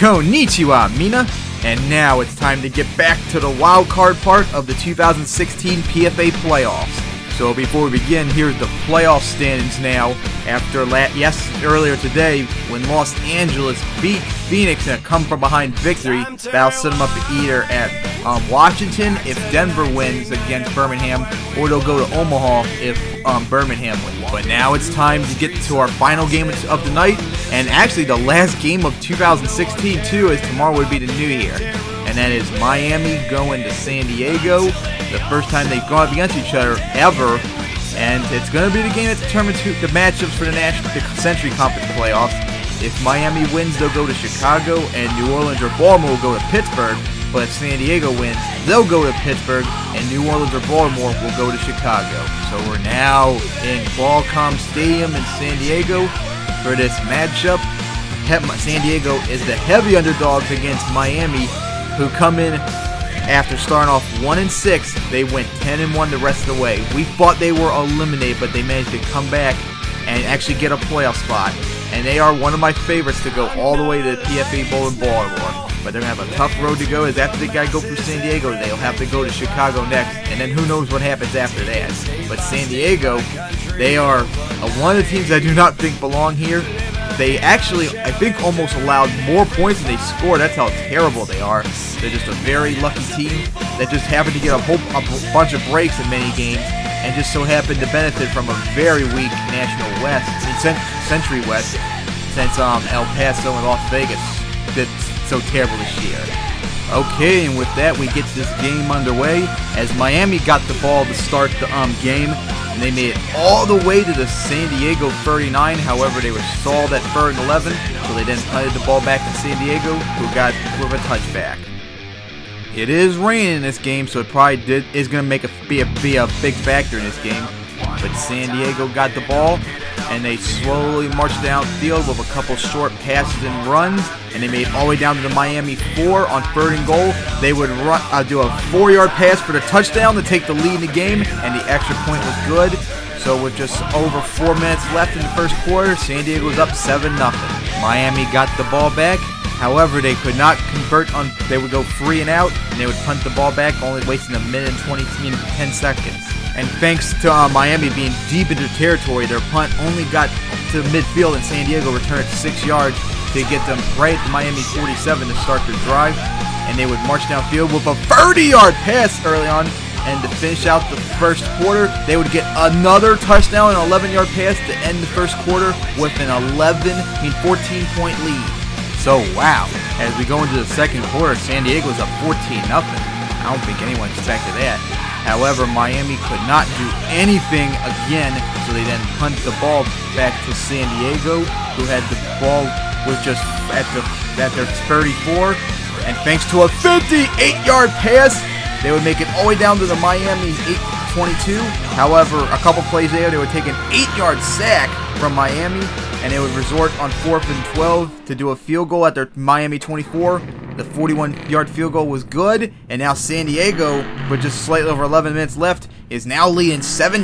Konnichiwa, Mina! And now it's time to get back to the wild card part of the 2016 PFA playoffs. So before we begin, here's the playoff standings now. After earlier today, when Los Angeles beat Phoenix in a come-from-behind victory, that'll set them up either at Washington if Denver wins against Birmingham, or they'll go to Omaha if Birmingham wins. But now it's time to get to our final game of the night, and actually the last game of 2016 too, as tomorrow would be the New Year. And that is Miami going to San Diego, the first time they've gone up against each other ever. And it's going to be the game that determines the matchups for the Century Conference playoffs. If Miami wins, they'll go to Chicago, and New Orleans or Baltimore will go to Pittsburgh. But if San Diego wins, they'll go to Pittsburgh, and New Orleans or Baltimore will go to Chicago. So we're now in Qualcomm Stadium in San Diego for this matchup. San Diego is the heavy underdogs against Miami, who come in after starting off 1-6. They went 10-1 the rest of the way. We thought they were eliminated, but they managed to come back and actually get a playoff spot. And they are one of my favorites to go all the way to the PFA Bowl in Baltimore. But they're going to have a tough road to go, as after they got to go through San Diego, they'll have to go to Chicago next, and then who knows what happens after that. But San Diego, they are one of the teams I do not think belong here. They actually, I think, almost allowed more points than they scored. That's how terrible they are. They're just a very lucky team that just happened to get a bunch of breaks in many games, and just so happened to benefit from a very weak National West, Century West, since El Paso and Las Vegas did so terrible this year. Okay, and with that, we get this game underway, as Miami got the ball to start the game, and they made it all the way to the San Diego 39. However, they were stalled at 3rd and 11, so they then punted the ball back to San Diego, who got with a touchback. It is raining in this game, so it probably is going to be a big factor in this game. But San Diego got the ball, and they slowly marched downfield with a couple short passes and runs, and they made it all the way down to the Miami 4 on 3rd and goal. They would do a 4-yard pass for the touchdown to take the lead in the game, and the extra point was good. So with just over 4 minutes left in the first quarter, San Diego was up 7-0. Miami got the ball back. However, they could not convert they would go 3 and out, and they would punt the ball back, only wasting 1 minute and 10 seconds. And thanks to Miami being deep into territory, their punt only got to midfield, and San Diego returned 6 yards to get them right at the Miami 47 to start their drive. And they would march downfield with a 30-yard pass early on, and to finish out the first quarter, they would get another touchdown, an 11-yard pass to end the first quarter with an 14-point lead. So wow, as we go into the second quarter, San Diego's up 14-0. I don't think anyone expected that. However, Miami could not do anything again, so they then punted the ball back to San Diego, who had the ball was just at their 34, and thanks to a 58-yard pass, they would make it all the way down to the Miami 22. However, a couple plays later, they would take an 8-yard sack from Miami, and they would resort on 4th and 12 to do a field goal at their Miami 24. The 41-yard field goal was good, and now San Diego, with just slightly over 11 minutes left, is now leading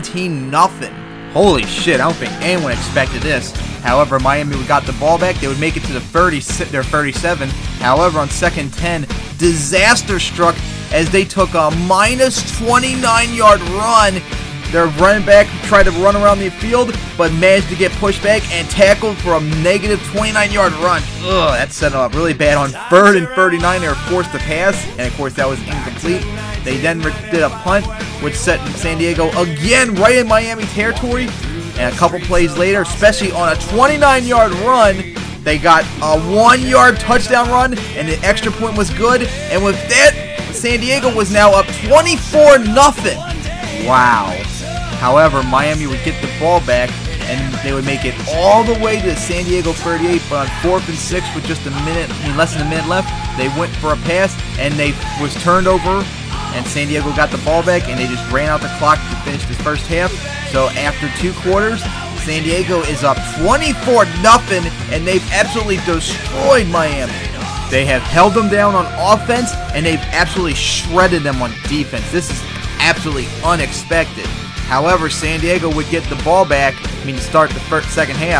17-0. Holy shit, I don't think anyone expected this. However, Miami got the ball back. They would make it to their 37. However, on 2nd 10, disaster struck as they took a minus 29-yard run. Their running back tried to run around the field, but managed to get pushed back and tackled for a negative 29-yard run. Ugh, that set them up really bad. On 3rd and 39, they were forced to pass, and of course that was incomplete. They then did a punt, which set San Diego again right in Miami territory. And a couple plays later, especially on a 29-yard run, they got a 1-yard touchdown run, and the extra point was good. And with that, San Diego was now up 24-0. Wow. However, Miami would get the ball back, and they would make it all the way to the San Diego 38, but on 4th and 6 with just less than a minute left, they went for a pass, and they was turned over, and San Diego got the ball back, and they just ran out the clock to finish the first half. So after 2 quarters, San Diego is up 24-0, and they've absolutely destroyed Miami. They have held them down on offense, and they've absolutely shredded them on defense. This is absolutely unexpected. However, San Diego would get the ball back, start the second half,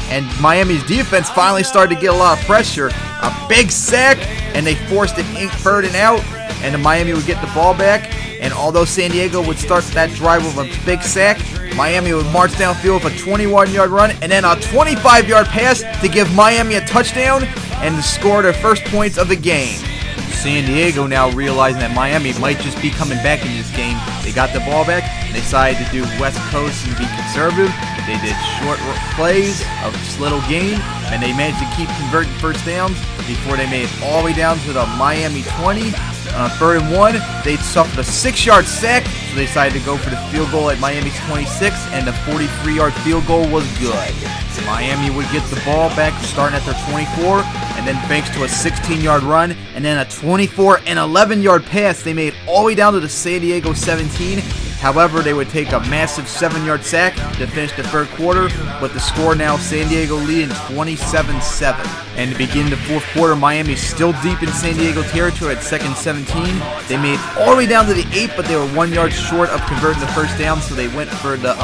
and Miami's defense finally started to get a lot of pressure. A big sack, and they forced it in third and out, and then Miami would get the ball back. And although San Diego would start that drive with a big sack, Miami would march downfield with a 21-yard run and then a 25-yard pass to give Miami a touchdown and to score their first points of the game. San Diego, now realizing that Miami might just be coming back in this game, they got the ball back and they decided to do West Coast and be conservative. They did short plays of this little game, and they managed to keep converting first downs before they made it all the way down to the Miami 20. Third and 1, they suffered a 6-yard sack, so they decided to go for the field goal at Miami's 26, and the 43-yard field goal was good. Miami would get the ball back starting at their 24, and then thanks to a 16-yard run, and then a 24 and 11-yard pass, they made it all the way down to the San Diego 17. However, they would take a massive 7-yard sack to finish the third quarter, with the score now San Diego leading 27-7. And to begin the fourth quarter, Miami still deep in San Diego territory at 2nd 17. They made it all the way down to the 8, but they were 1 yard short of converting the first down, so they went for the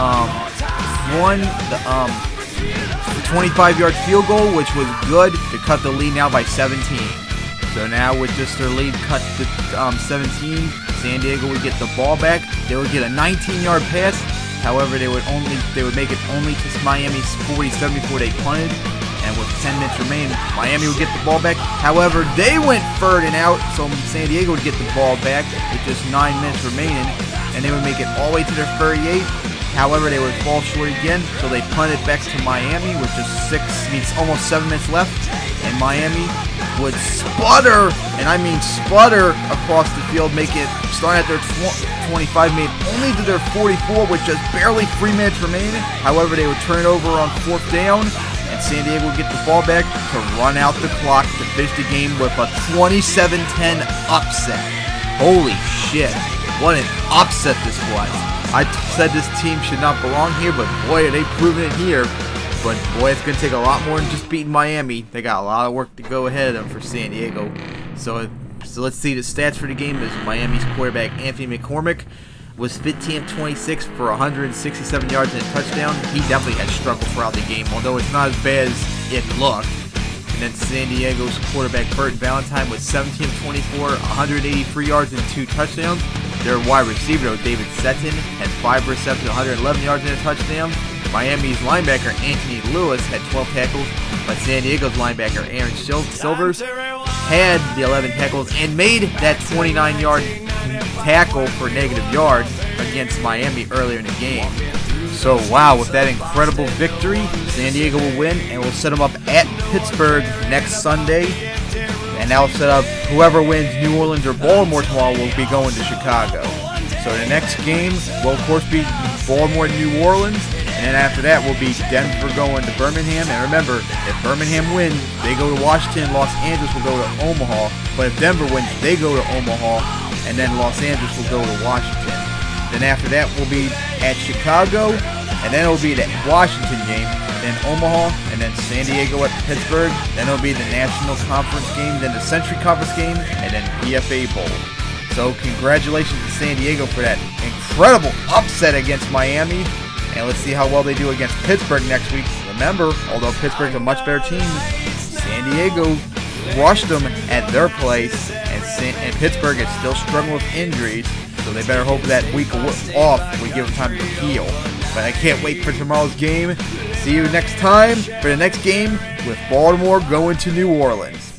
25-yard field goal, which was good to cut the lead now by 17. So now with just their lead cut to 17, San Diego would get the ball back. They would get a 19-yard pass. However, they would make it only to Miami's 47 before they punted. And with 10 minutes remaining, Miami would get the ball back. However, they went third and out, so San Diego would get the ball back with just 9 minutes remaining, and they would make it all the way to their 38. However, they would fall short again, so they punted back to Miami with just almost 7 minutes left, and Miami would sputter, and I mean sputter, across the field, make it, starting at their 25, made only to their 44 with just barely 3 minutes remaining. However, they would turn it over on 4th down, and San Diego would get the ball back to run out the clock to finish the game with a 27-10 upset. Holy shit, what an upset this was. I said this team should not belong here, but boy, are they proving it here. But boy, it's going to take a lot more than just beating Miami. They got a lot of work to go ahead of them for San Diego. So let's see the stats for the game. Is Miami's quarterback Anthony McCormick was 15 of 26 for 167 yards and a touchdown. He definitely had struggled throughout the game, although it's not as bad as it looked. And then San Diego's quarterback Burt Valentine was 17 of 24, 183 yards and 2 touchdowns. Their wide receiver, David Setton, had 5 receptions, 111 yards and a touchdown. Miami's linebacker Anthony Lewis had 12 tackles, but San Diego's linebacker Aaron Silvers had the 11 tackles and made that 29-yard tackle for negative yards against Miami earlier in the game. So wow, with that incredible victory, San Diego will win and will set them up at Pittsburgh next Sunday. And that will set up whoever wins New Orleans or Baltimore tomorrow will be going to Chicago. So the next game will of course be Baltimore and New Orleans. And then after that will be Denver going to Birmingham. And remember, if Birmingham wins, they go to Washington. Los Angeles will go to Omaha. But if Denver wins, they go to Omaha. And then Los Angeles will go to Washington. Then after that will be at Chicago. And then it will be the Washington game. Then Omaha. And then San Diego at Pittsburgh. Then it will be the National Conference game. Then the Century Conference game. And then PFA Bowl. So congratulations to San Diego for that incredible upset against Miami. And let's see how well they do against Pittsburgh next week. Remember, although Pittsburgh's a much better team, San Diego rushed them at their place, and Pittsburgh is still struggling with injuries, so they better hope that week off will give them time to heal. But I can't wait for tomorrow's game. See you next time for the next game with Baltimore going to New Orleans.